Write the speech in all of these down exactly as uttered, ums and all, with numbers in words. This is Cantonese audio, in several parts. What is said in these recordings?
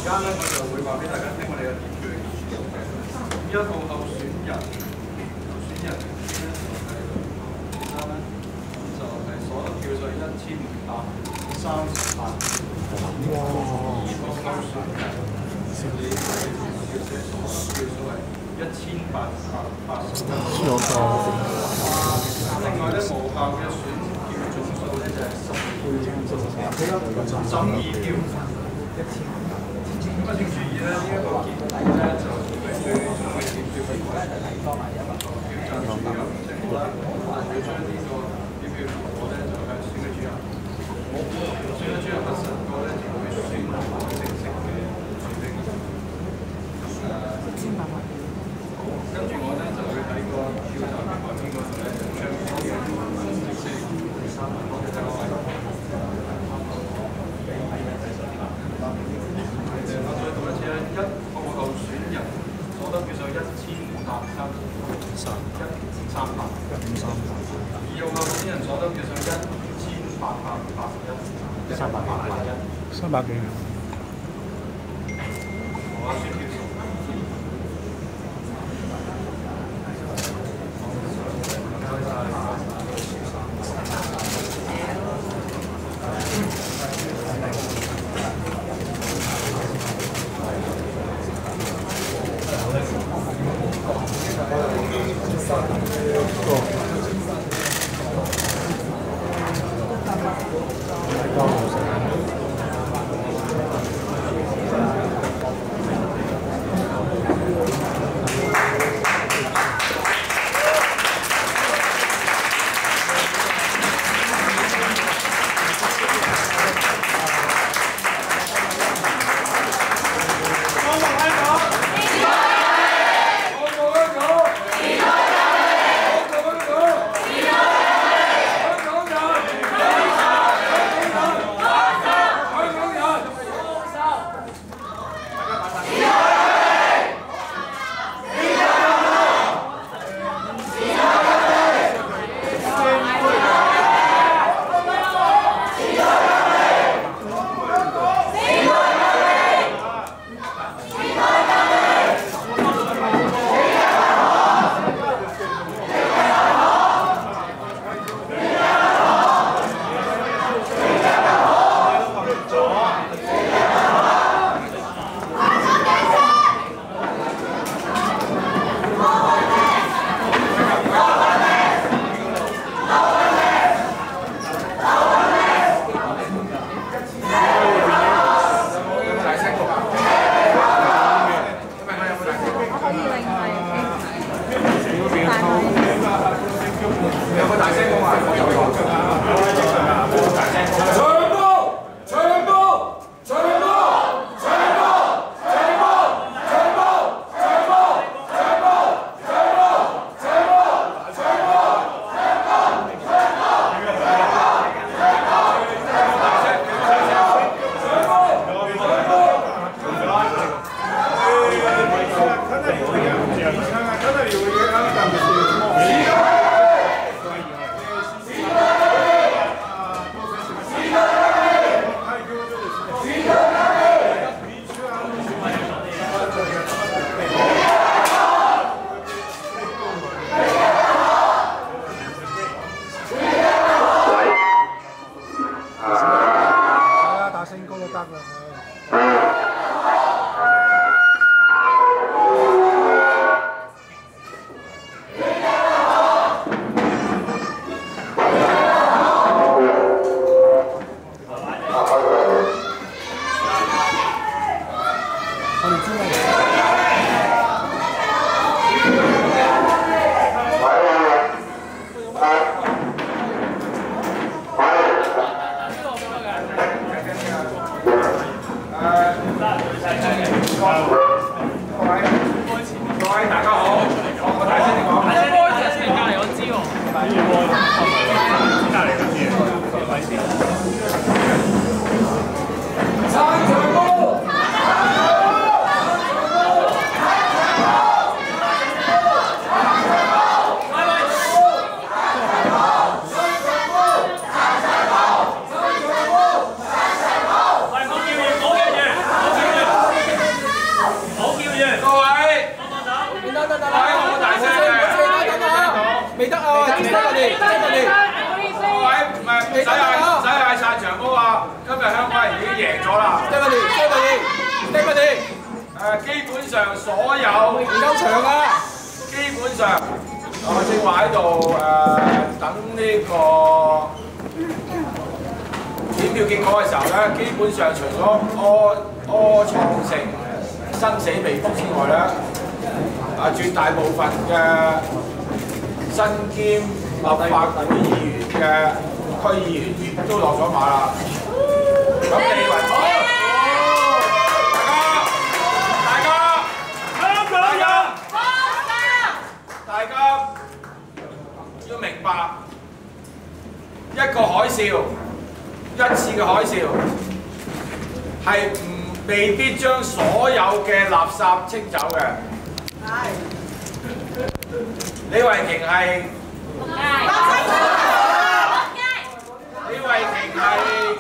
間咧，我就會話俾大家聽我哋嘅點票嘅結果嘅。咁一個候選人，候選人咧就係咧就係所得票數一千五百三十八。哇！二個候選人，你係要寫所得票數係一千八百八十一。另外咧，無效嘅選票總數咧就係十二十二票。咁啊，請注意咧，呢一個結果咧就係最終嘅點票結果咧就係多埋一個票站主任政府啦，會將呢個點票結果咧就向選舉主任，選舉主任核實過咧就會宣布正式嘅選舉。誒，跟住我咧就會喺個票站嘅外邊嗰度咧就將呢啲正式三萬蚊嘅獎勵。我再讀一次啦，一個候選人所得票數一千五百三十一三百五三百，二個候選人所得票數一千八百八十一三百八十一三百幾。我選票數。 咗啦。 Stephanie，Stephanie，Stephanie， 誒，基本上所有唔夠長啊！ 基本上，我正話喺度誒等呢個點票結果嘅時候咧，基本上除咗柯柯創盛生死未卜之外咧，啊絕大部分嘅身兼立法會議員嘅區議員都落咗馬啦。咁你為好，大家，大家，香港人，大家要明白一個海嘯，一次嘅海嘯係唔未必將所有嘅垃圾清走嘅。係。李慧瓊係。李慧瓊係。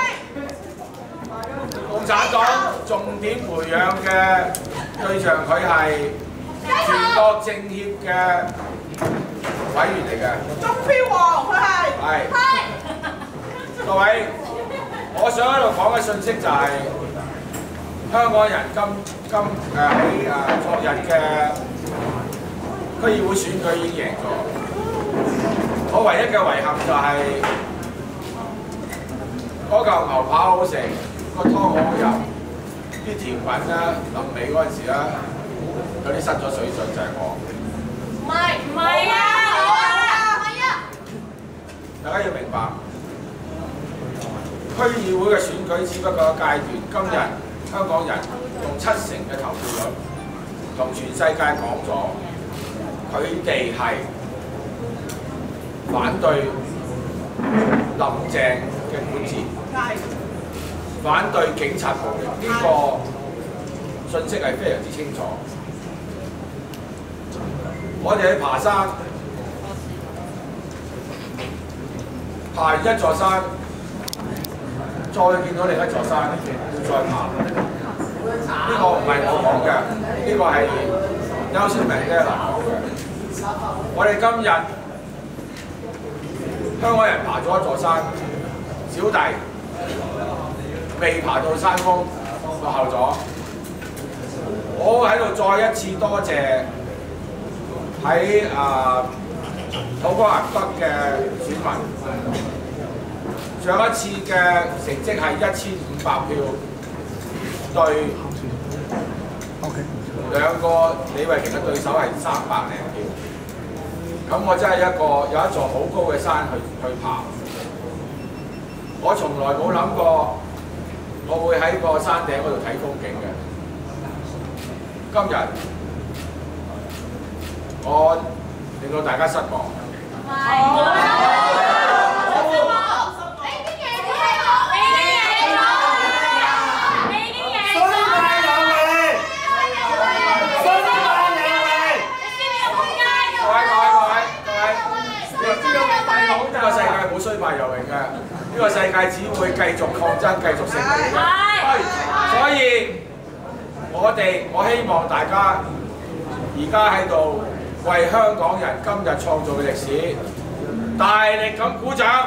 共產黨重點培養嘅對象，佢係全國政協嘅委員嚟嘅。中標王佢係。係。各位，我想喺度講嘅信息就係、是、香港人今今誒喺誒昨日嘅區議會選舉已經贏咗。我唯一嘅遺憾就係、是、嗰嚿牛扒好食。個湯好好飲，啲甜品咧臨尾嗰陣時咧有啲失咗水準，就係我。唔係唔係啊！唔係啊！大家要明白，區議會嘅選舉只不過一個階段。今日香港人用七成嘅投票率，同全世界講咗，佢哋係反對林鄭嘅管治。反對警察暴力，呢、這個信息係非常之清楚。我哋去爬山，爬完一座山，再見到另一座山，要再爬。呢、這個唔係我講嘅，呢、這個係Nelson Mandela講嘅。我哋今日香港人爬咗一座山，小弟。未爬到山峰，落後咗。我喺度再一次多謝喺啊土瓜灣北嘅選民。上一次嘅成績係一千五百票對兩個李慧瓊嘅對手係三百零票。咁我真係一個有一座好高嘅山去去爬。我從來冇諗過。我會喺個山頂嗰度睇風景嘅。今日我令到大家失望。呢個世界冇衰敗游泳嘅，呢個世界只會繼續抗爭、繼續勝利嘅。所以我哋我希望大家而家喺度為香港人今日創造嘅歷史大力咁鼓掌。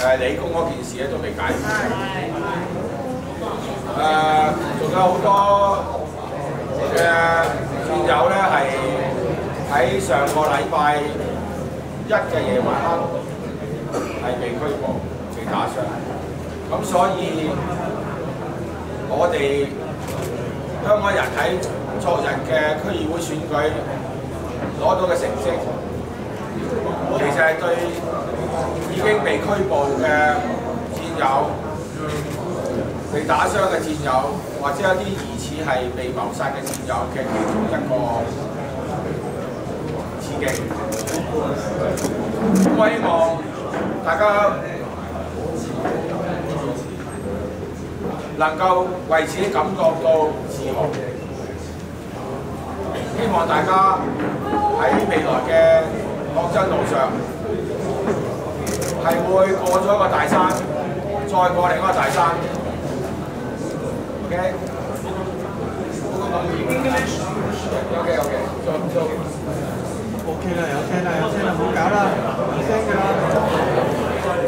係理工嗰件事咧都未解決。誒，仲有好多嘅戰友咧係喺上個禮拜一嘅夜晚黑係被拘捕、被打傷。咁所以我哋香港人喺昨日嘅區議會選舉攞到嘅成績，其實係對已經被拘捕嘅戰友、被打傷嘅戰友，或者有啲疑似係被謀殺嘅戰友嘅其中一個刺激。我希望大家能夠為此感覺到自豪。希望大家喺未來嘅抗爭路上係會過咗一個大山，再過另一個大山。OK？ OK OK。 OK 啦，有聲啦，有聲啦，唔好搞啦，有聲㗎啦。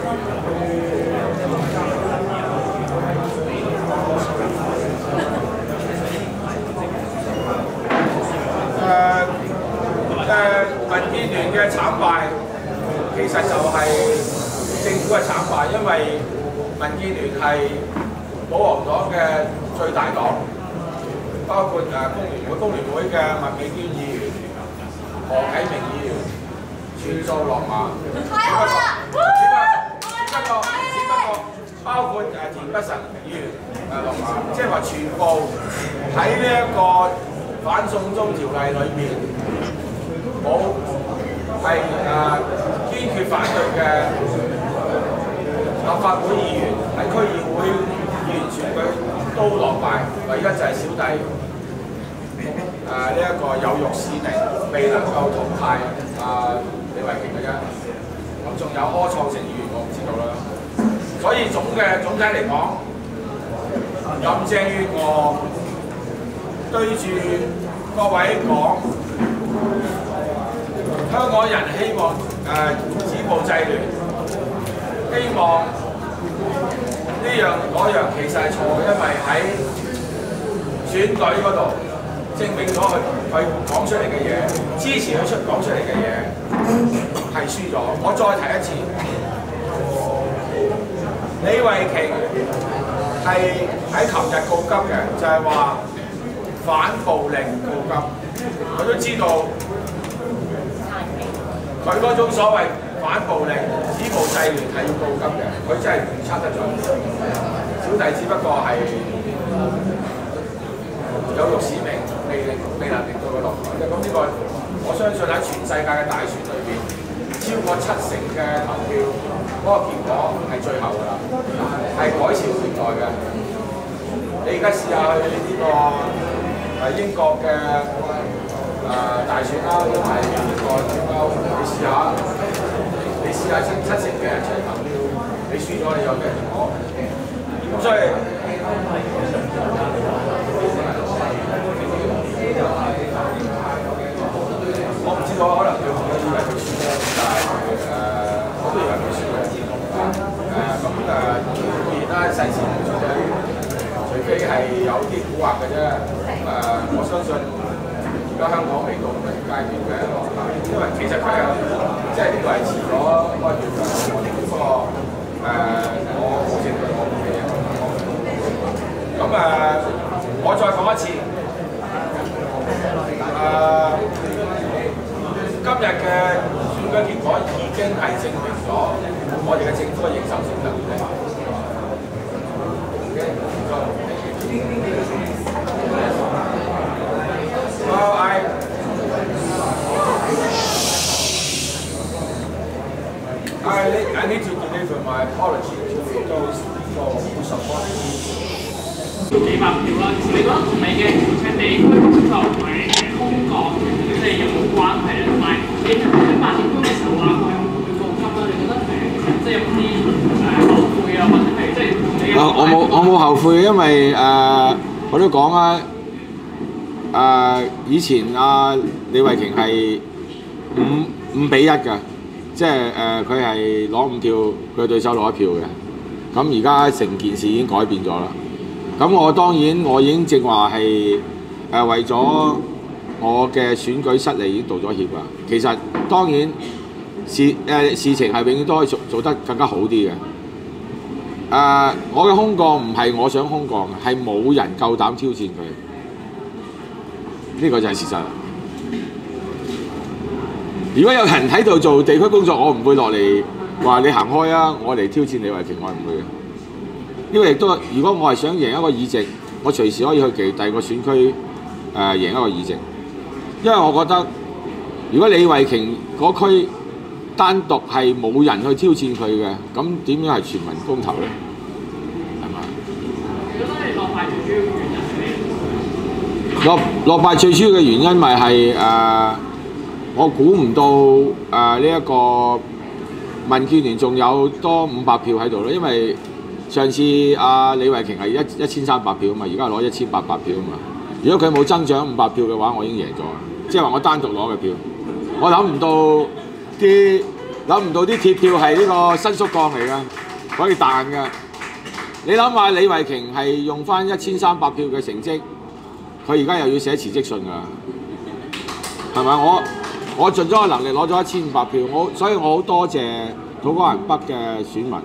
誒民建聯嘅慘敗，其實就係政府嘅慘敗，因為民建聯係保皇黨嘅最大黨，包括誒工聯會、工聯會嘅麥美娟議員、何啟明議員全數落馬。太好啦！只不過只不過包括誒田北辰議員誒落馬，即係話全部喺呢一個反送中條例裏邊。冇係誒堅決反對嘅立法會議員，喺區議會議員選舉都落敗，唯一就係小弟誒呢一個有辱使命，未能夠淘汰啊李慧瓊嘅啫。咁仲有柯創盛議員，我唔知道啦。所以總嘅總體嚟講，林鄭月娥對住各位講。香港人希望誒、呃、止暴制亂，希望呢樣嗰樣其實係錯，因為喺選舉嗰度證明咗佢佢講出嚟嘅嘢，支持佢出講出嚟嘅嘢係輸咗。我再提一次，李慧瓊係喺琴日告急嘅，就係、是、話反暴力告急，佢都知道。佢嗰種所謂反暴力、止暴制亂係要告急嘅，佢真係預測得準。小弟只不過係有辱使命，未令未能令到佢落台啫。咁呢個我相信喺全世界嘅大選裏邊，超過七成嘅投票嗰、那個結果係最後㗎啦，係改朝換代嘅。你而家試下去呢、這個誒英國嘅。誒、呃、大選啦，都係呢個脫歐，你試下，你試下七七成嘅人出嚟投票，你輸咗你有咩結果？咁所以我唔知道，可能佢朋友以為佢輸咧，但係誒我都以為佢輸嘅。誒咁誒固然啦，世事無常啫，除非係有啲蠱惑嘅啫。誒、呃、我相信。而家香港未到咁嘅階段嘅，因為其實佢係即係呢個係遲咗開票嘅，不過誒我保證佢我 OK 嘅。咁誒、呃，我再講一次，誒、呃、今日嘅選舉結果已經係證明咗我哋嘅政府嘅認受性能力。Well, I, I, I need to deliver my apology to those people who support me. 幾百票啦，其實你覺得同你嘅嘅地區工作同埋空降即係有冇關係咧？同埋你喺八點鐘嘅時候話佢會告急啦，你覺得誒即係有冇啲誒後悔啊，或者係即係你嘅？ 我我冇我冇後悔，因為誒、呃、我都講啊。誒、uh, 以前阿、uh, 李慧瓊係五五比一㗎， 即係誒佢係攞五票，佢對手攞一票嘅。咁而家成件事已經改變咗啦。咁我當然我已經正話係誒為咗我嘅選舉失利已經道咗歉啦。其實當然事誒、呃、事情係永遠都可以做做得更加好啲嘅。誒、呃，我嘅空降唔係我想空降，係冇人夠膽挑戰佢。呢、這個就係事實。如果有人喺度做地區工作，我唔會落嚟話你行開啊！我嚟挑戰李慧瓊，我唔會嘅。因為亦都，如果我係想贏一個議席，我隨時可以去其第二個選區誒、呃、贏一個議席。因為我覺得，如果李慧瓊嗰區單獨係冇人去挑戰佢嘅，咁點樣係全民公投咧？係嘛？ 你覺得你落敗最主要原因係咩？ 落落敗最主要嘅原因咪係誒，我估唔到誒呢一個民建聯仲有多五百票喺度咯，因為上次阿李慧瓊係一一千三百票啊嘛，而家攞一千八百票啊嘛。如果佢冇增長五百票嘅話，我已經贏咗。即係話我單獨攞嘅票，我諗唔到啲諗唔到啲鐵票係呢個伸縮鋼嚟㗎，可以彈㗎。你諗下李慧瓊係用翻一千三百票嘅成績，佢而家又要寫辭職信㗎，係咪？我我盡咗個能力攞咗一千五百票，我所以我好多謝土瓜灣北嘅選民。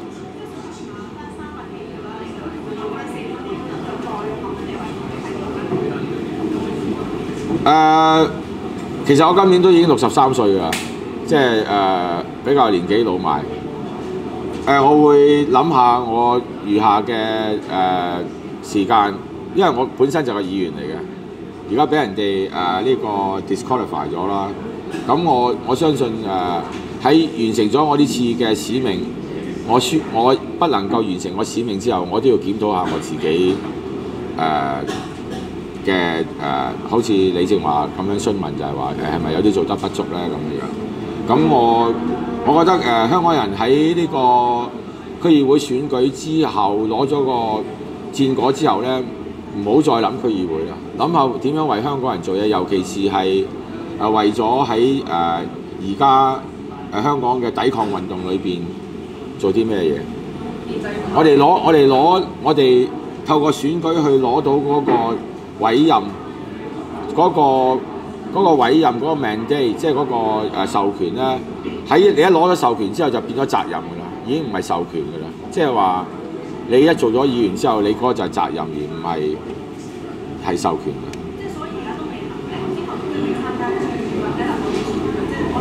誒、呃，其實我今年都已經六十三歲㗎，即係誒、呃、比較年紀老邁。誒、呃，我會諗下我餘下嘅誒、呃、時間，因為我本身就係議員嚟嘅，而家俾人哋誒呢個 disqualify 咗啦。咁我我相信誒喺、呃、完成咗我呢次嘅使命，我輸我不能夠完成我使命之後，我都要檢討下我自己誒。呃嘅誒、呃，好似李正華咁樣詢問就係話誒係咪有啲做得不足咧咁樣？咁我我覺得誒、呃、香港人喺呢個區議會選舉之後攞咗個戰果之後咧，唔好再諗區議會啦，諗下點樣為香港人做嘢，尤其是係誒、呃、為咗喺誒而家誒香港嘅抵抗運動裏邊做啲咩嘢？我哋攞我哋攞我哋透過選舉去攞到嗰、那個。委任嗰、那個嗰、那個委任嗰個 mandate， 即係嗰個誒授權咧，喺你一攞咗授權之後就變咗責任㗎啦，已經唔係授權㗎啦。即係話你一做咗議員之後，你嗰個就係責任而唔係係授權嘅。即係所以而家都未行嘅，之後都要參加區議會或者立法會選舉，即係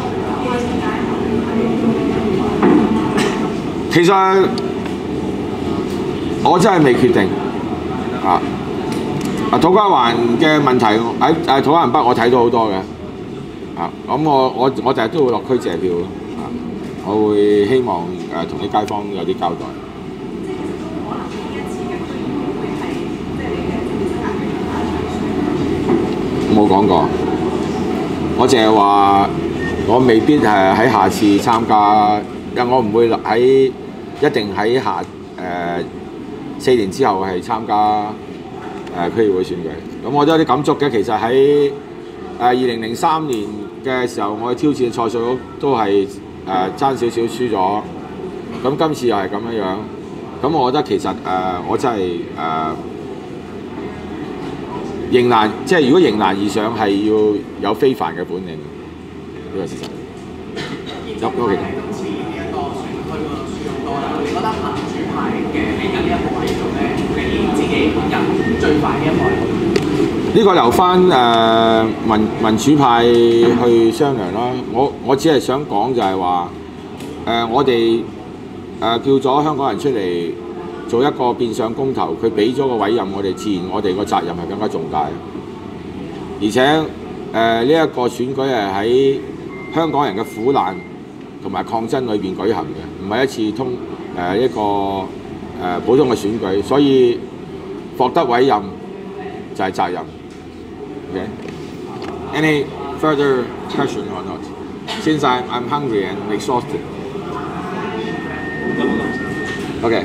我其實我真係未決定啊。啊，土瓜灣嘅問題喺誒土瓜灣北，我睇到好多嘅，啊，咁我我我第日都會落區借票咯，啊，我會希望誒同啲街坊有啲交代。冇講過，我淨係話我未必係喺下次參加，因為我唔會喺一定喺下誒四年之後係參加。誒區議會選舉，咁我都有啲感觸嘅。其實喺誒二零零三年嘅時候，我去挑戰蔡水屋都係誒爭少少輸咗。咁今次又係咁樣樣，咁我覺得其實誒、呃、我真係誒、呃、迎難，即係如果迎難而上係要有非凡嘅本領，呢個事實。有冇其他？今次呢一個選區嗰度輸咁多啦，你覺得民主派嘅嚟緊呢一個位度咧，你自己人最快呢一步？呢個留翻誒、呃、民民主派去商量啦。我我只係想講就係話誒，我哋誒、呃、叫咗香港人出嚟做一個變相公投，佢俾咗個委任我哋，自然我哋個責任係更加重大。而且誒呢一個選舉係喺香港人嘅苦難同埋抗爭裏邊舉行嘅，唔係一次通誒、呃、一個誒、呃、普通嘅選舉，所以獲得委任就係責任。Okay? Any further question or not? Since I'm I'm hungry and exhausted. Okay.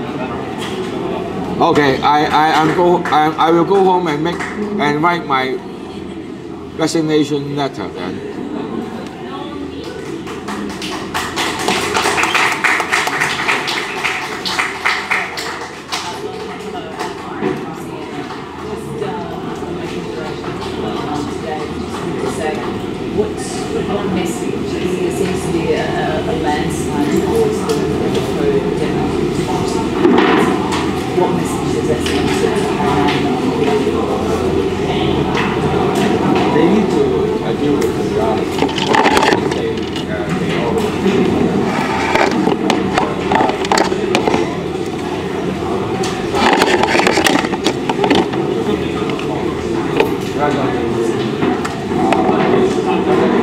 Okay. I I I'm go I I will go home and make and write my resignation letter then. What message? There seems to be a, a landslide towards the pro-democratic democracy. What message does that seem to carry They need to uh, deal with the reality. They, uh, they all rather than